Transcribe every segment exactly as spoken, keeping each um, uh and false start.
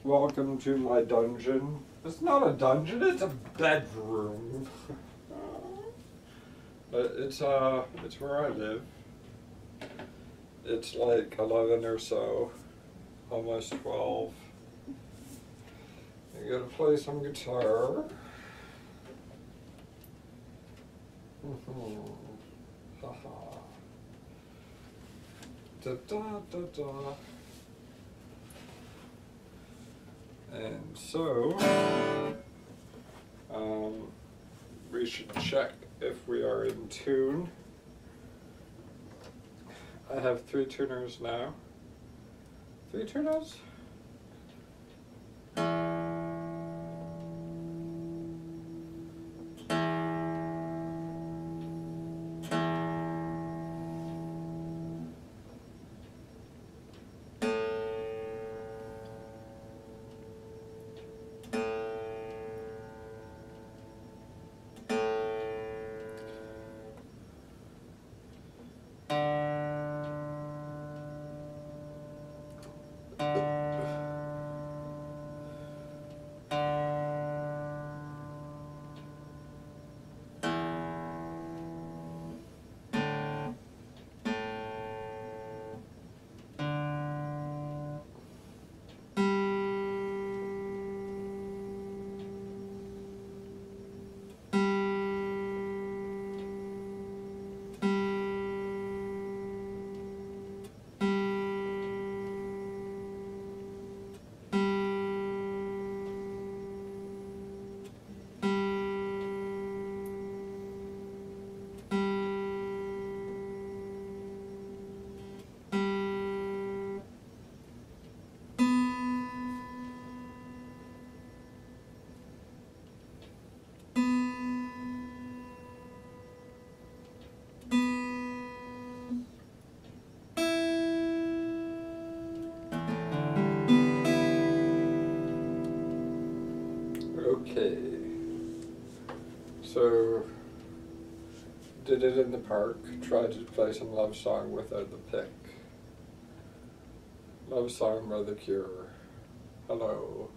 welcome to my dungeon. It's not a dungeon, it's a bedroom. But it's uh, it's where I live. It's like eleven or so, almost twelve. I gotta play some guitar. Mm-hmm. Haha. Da da da da. And so, um, we should check if we are in tune. I have three tuners now. Three tuners? Okay, so did it in the park, tried to play some love song without the pick. Love song by The Cure. Hello.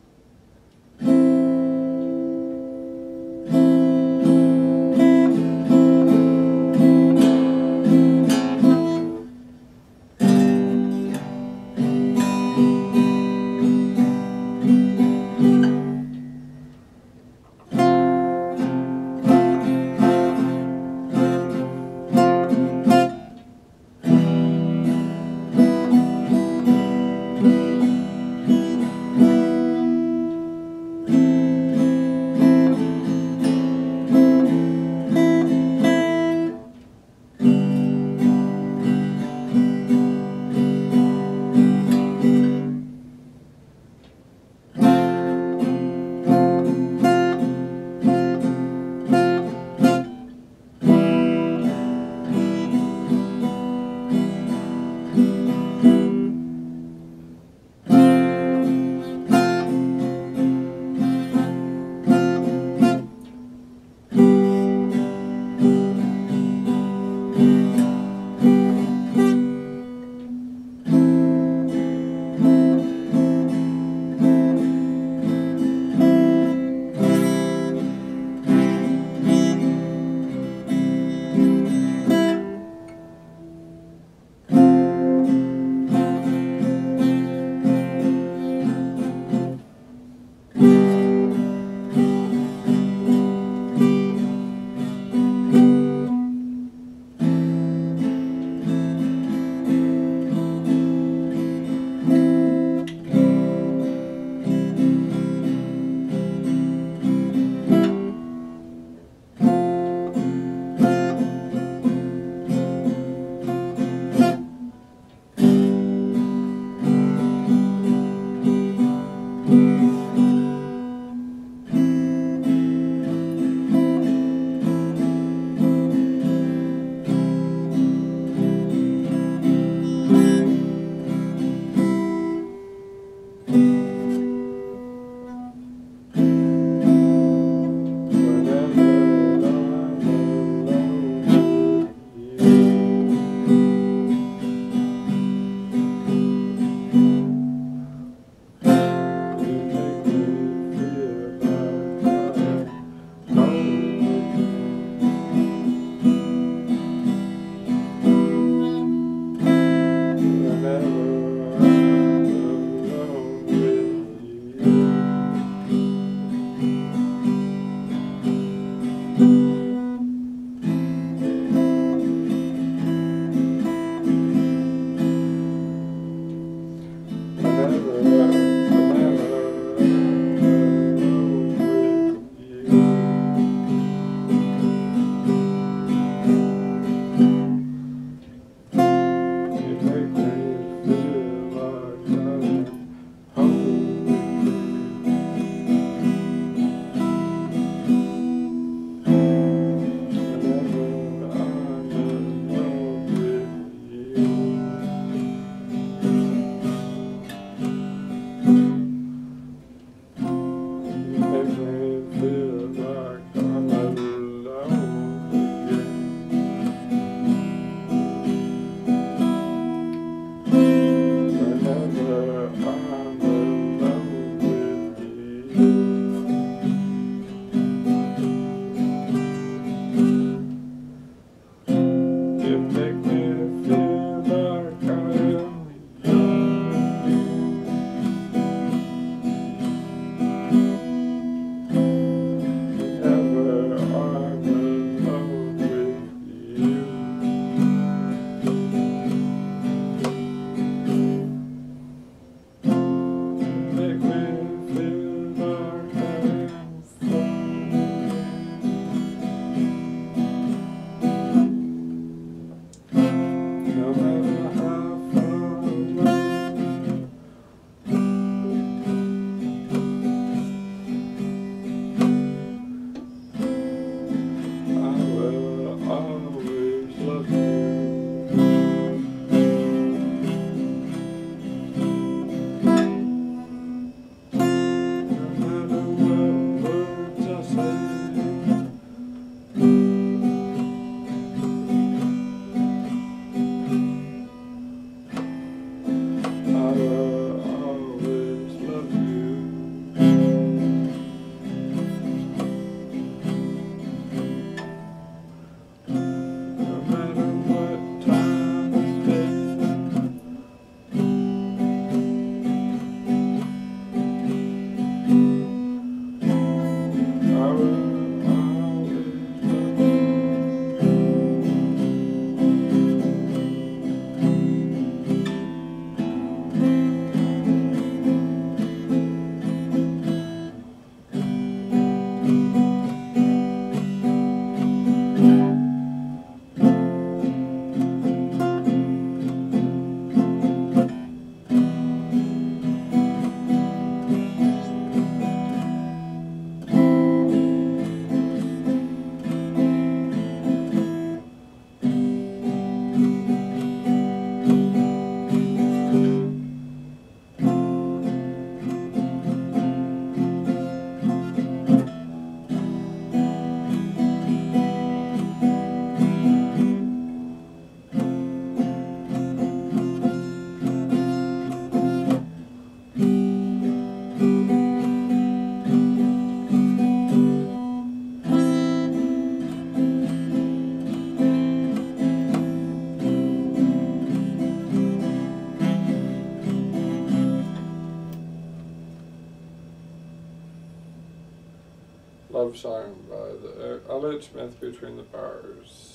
Love Song by the uh, Elliott Smith, Between the Bars.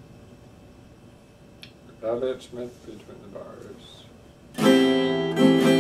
Elliott Smith, Between the Bars.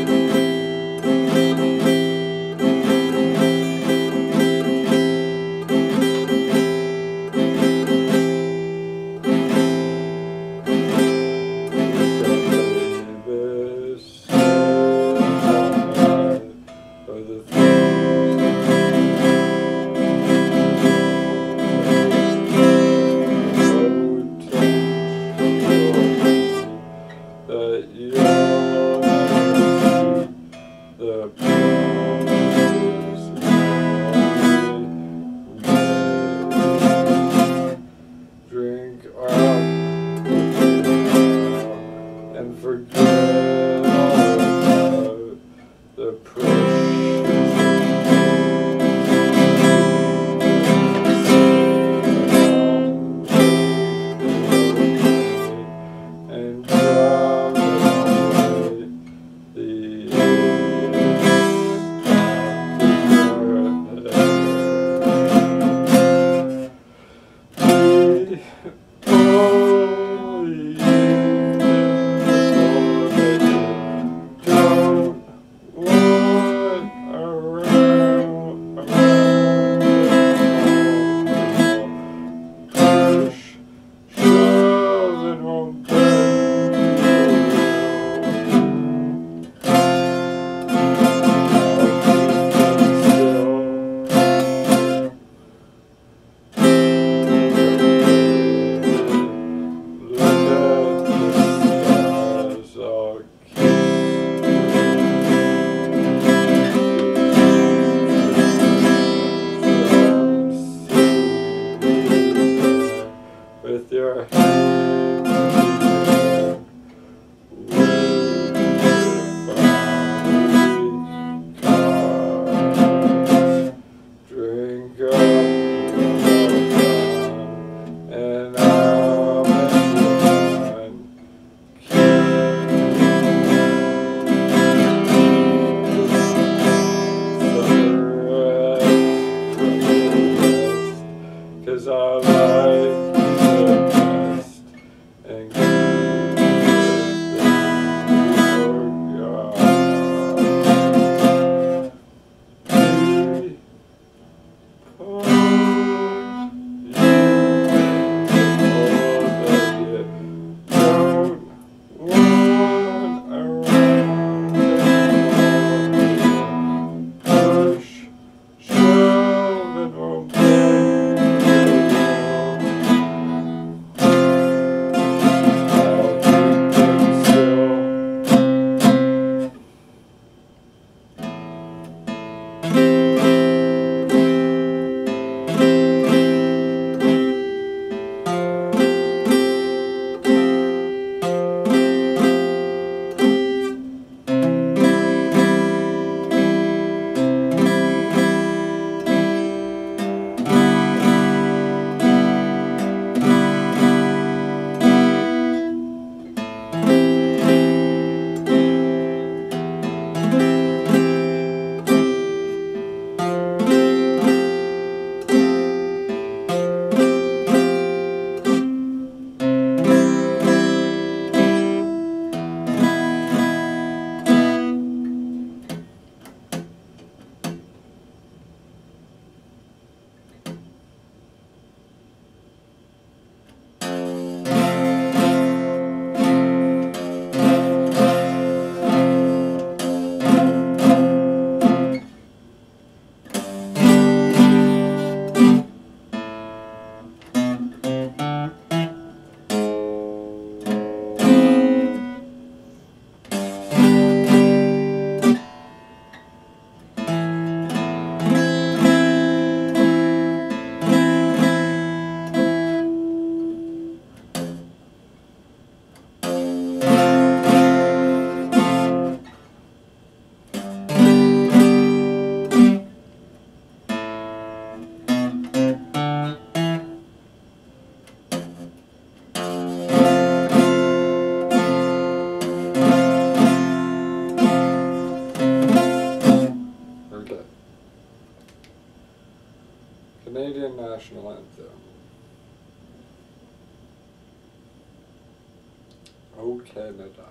national anthem. O Canada.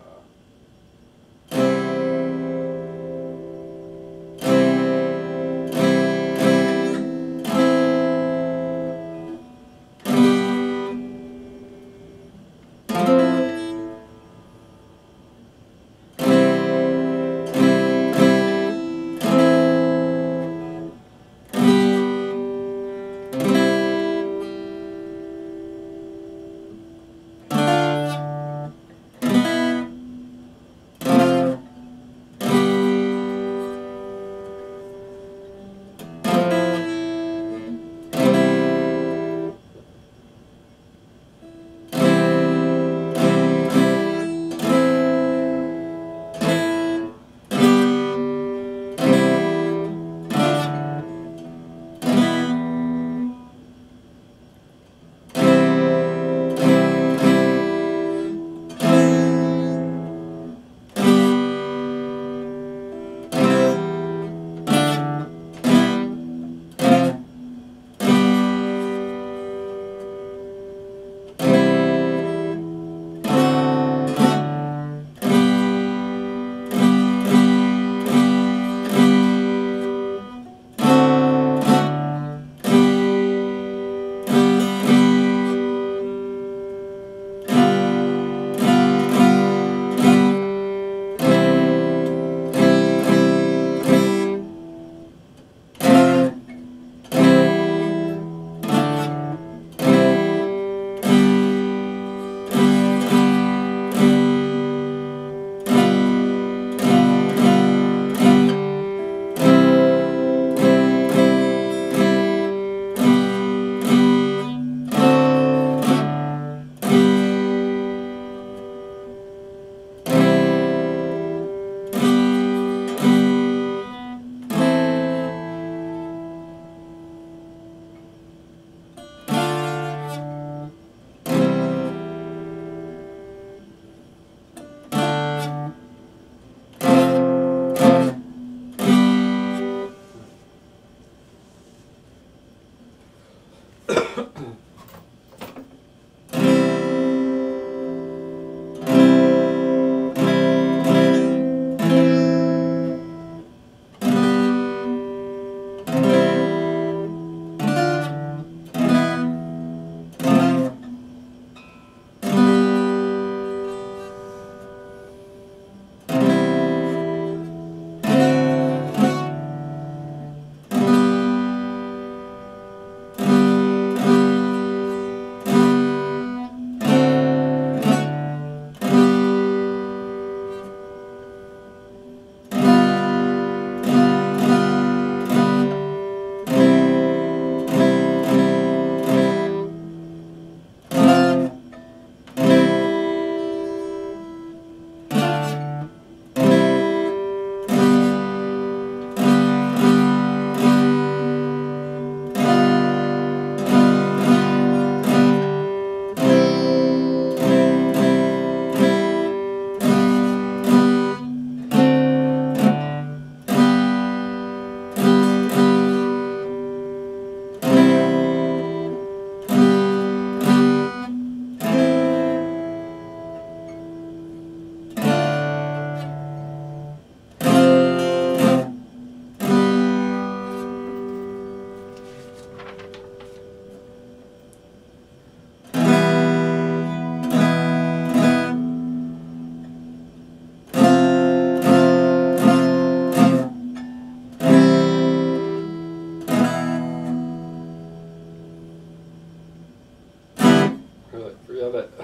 Forget it.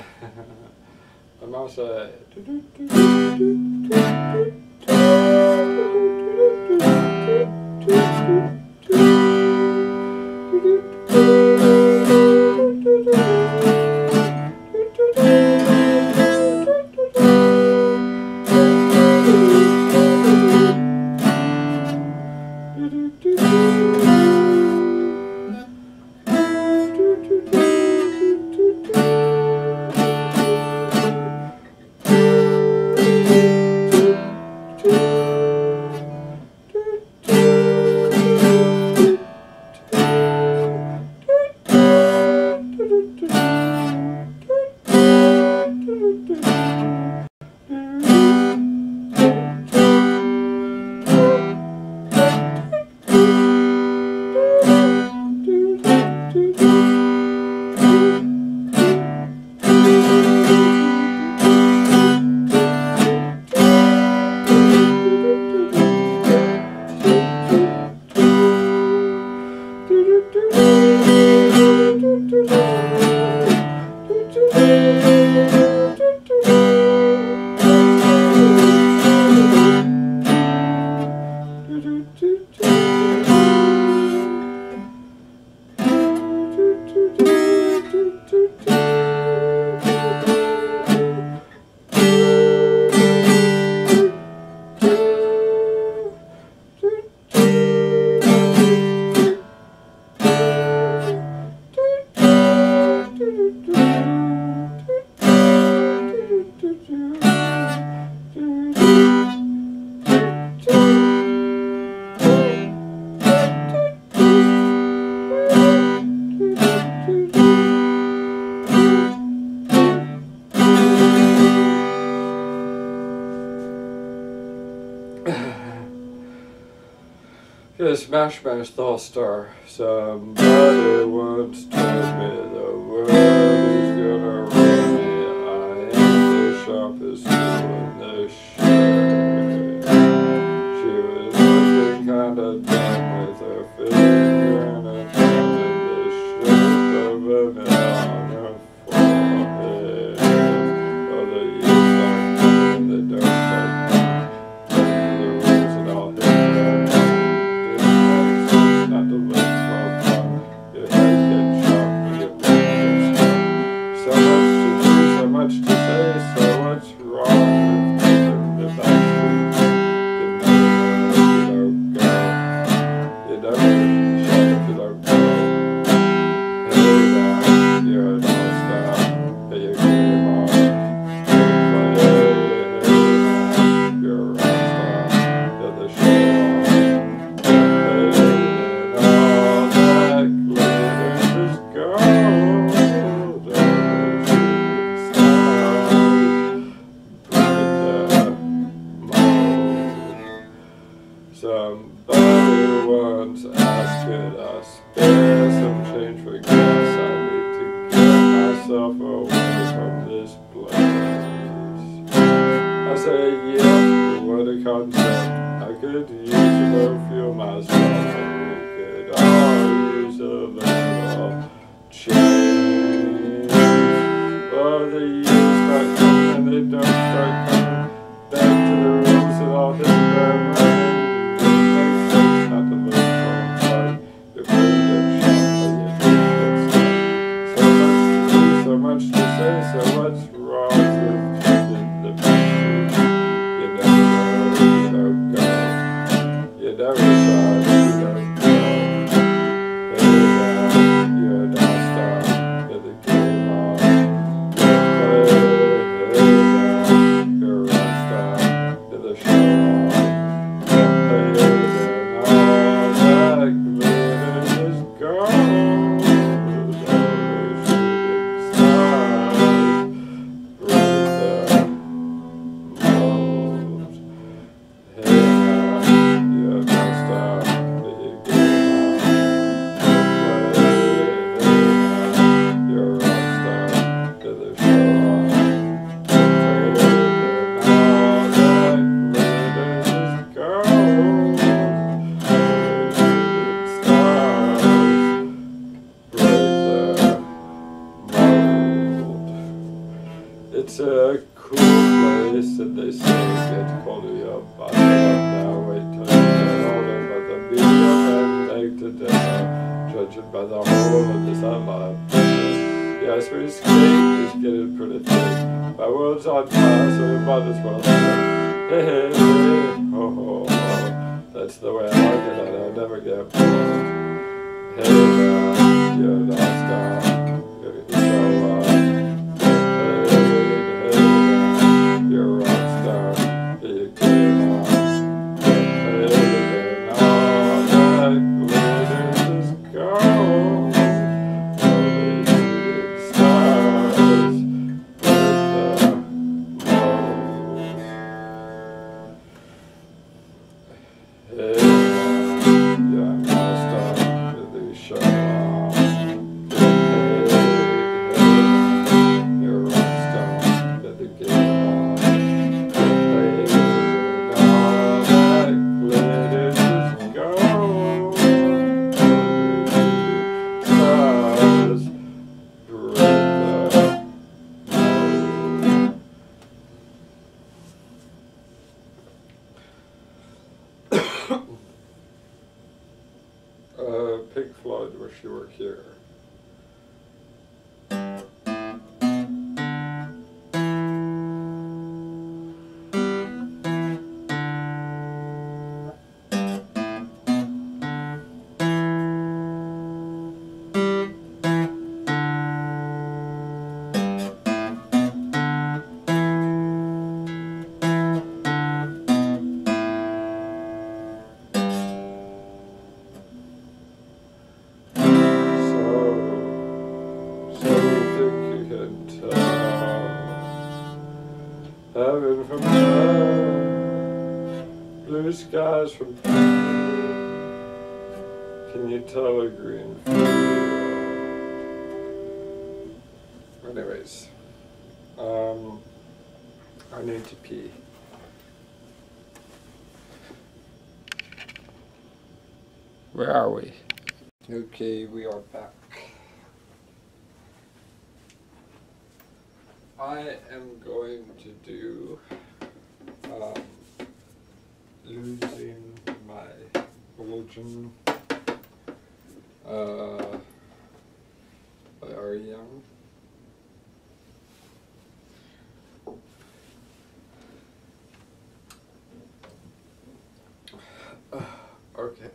My mom said. Here's Smash Smash the All-Star. Somebody once told me the world is gonna ruin me. I am the sharpest tool in the shed. She was looking kinda dumb with her finger and a thumb in the shape of an L on her forehead. Oh, the years start coming, they don't start coming. Back to the rules and I'll hit them. Not to look for fun. Your head gets sharp and your brain gets stuck. So much to do, so much to say, so what's wrong with taking the back street? You never know if you don't go. You never shut if you don't go. Hey now, you're an all-star. Hey, you game on. You play. Hey now, you're a rock star. You're the show on. Somebody once asked, could I spare some change for gas? I need to get myself away from this place. I say yes, what a concept. I could use a little fuel myself. We could all use a little change. Oh, the years start coming and they don't start coming. Back to the rules and I'll hit them right. So much to say, so what's wrong with taking the back street? You never know, you don't go. You never try, you don't go. Hey now, you're an all-star, you're the game on. You play, hey now, you're a rock star, you're the show on. You play, and all that glitters is gold. It's a cool place and they say it gets colder your body up now. Wait till you get older, but the medium and leg to dinner, judging by the whole of this outline. Yes, we skate is getting pretty thick. My world's on fire, so we might as well say, hey, hey, hey, ho, ho, ho. That's the way I like it, and I'll never get bored. Hey now, you're an all-star, you're the show up. You're a rock star, you came on. And all that glitters is gold. Only shooting stars with the mold. Hey now, you're a rock star, you're the show on. Hey, hey, you're a rock star, you're the game on. uh, Pink Floyd, Wish You Were Here. Heaven from hell, blue skies from pain. Can you tell a green field? Anyways, um, I need to pee. Where are we? Okay, we are back. I am going to do um, Losing My Religion uh, by R E M. Uh, okay.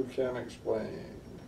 can explain.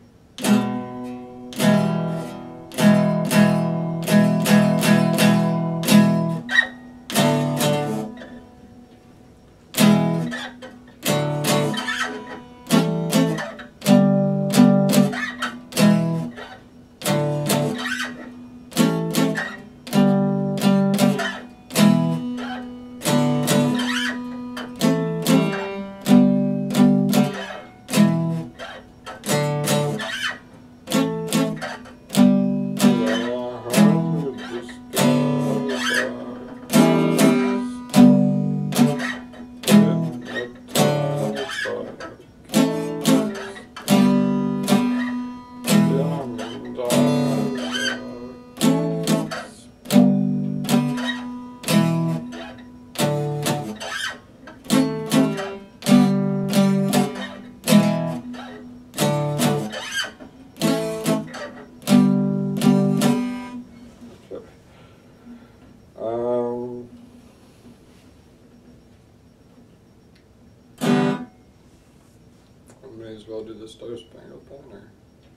Um, I may as well do the Star Spangled Banner.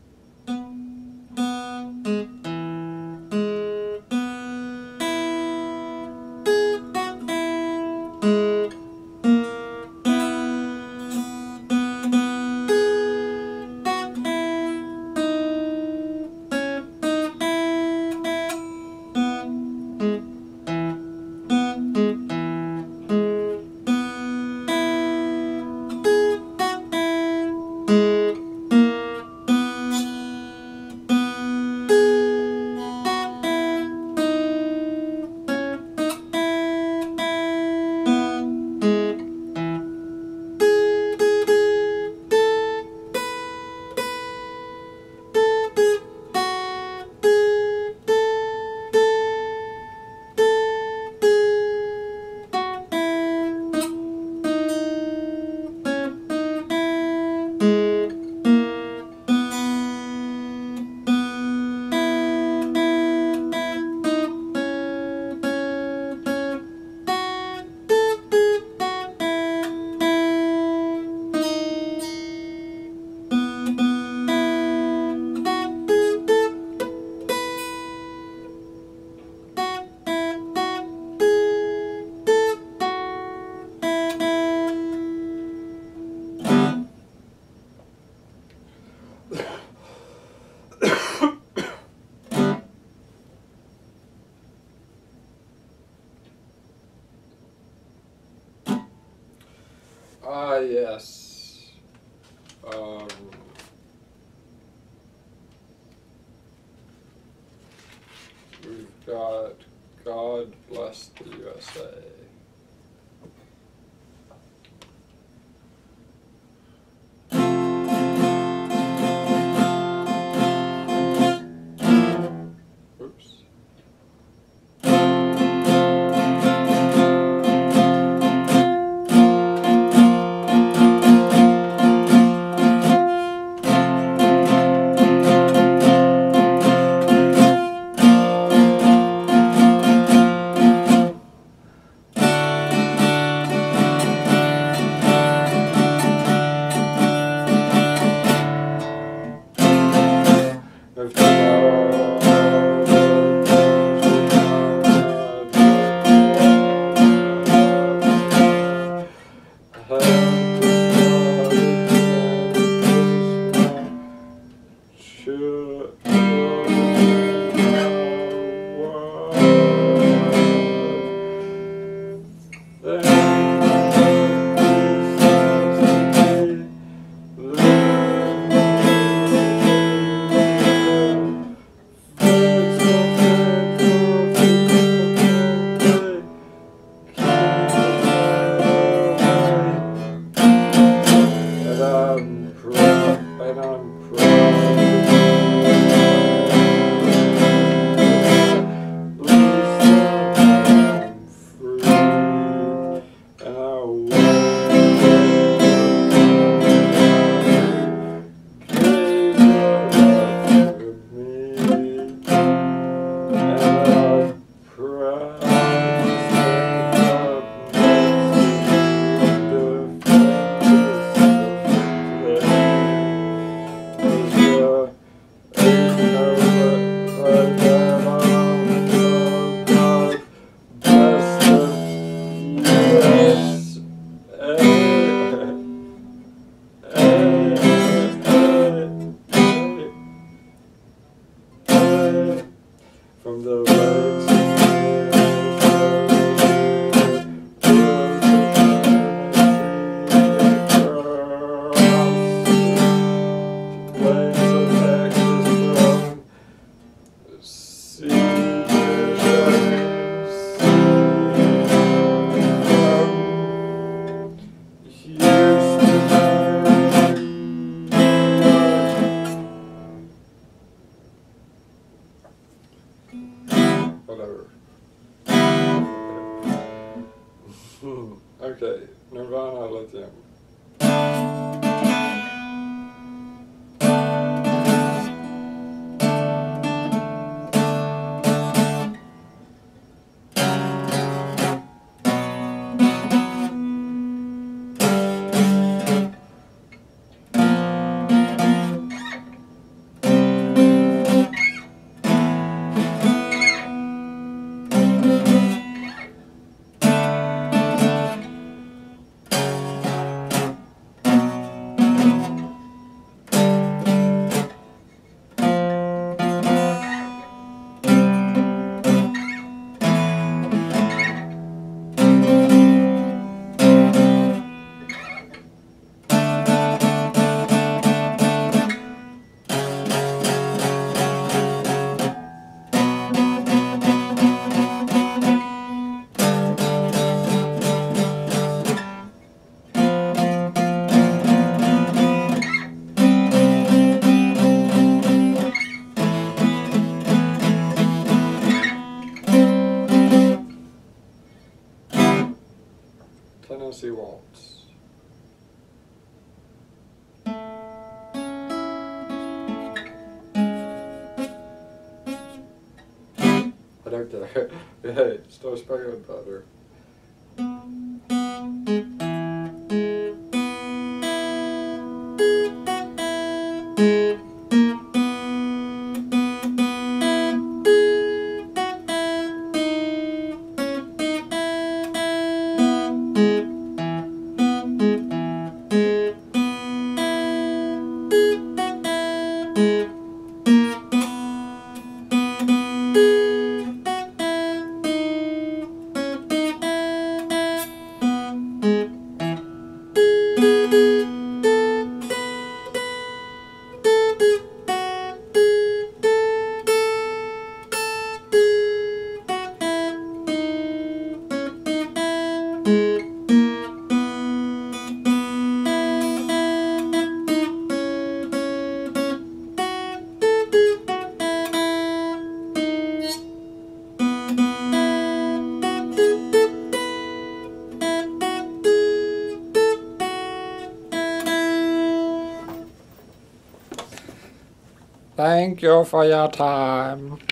Ah, yes. Um, we've got God Bless the U S A. Oops. Okay, Nirvana Lithium. Tennessee Waltz. I don't care. Hey, start spelling better. Thank you for your time.